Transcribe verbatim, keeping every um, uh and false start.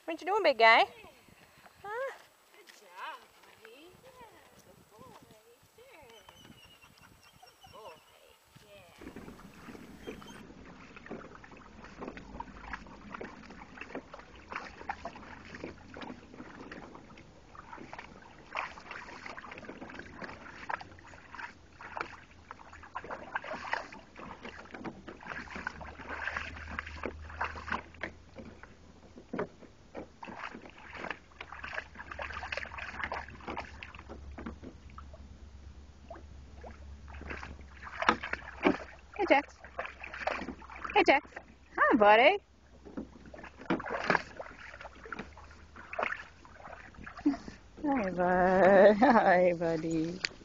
What you doing, big guy? Huh? Good job, buddy. Yeah, good boy. Sure. Good boy. Yeah. Hey, Jax. Hey, Jax. Hi, buddy. Hi, bud. Hi, buddy.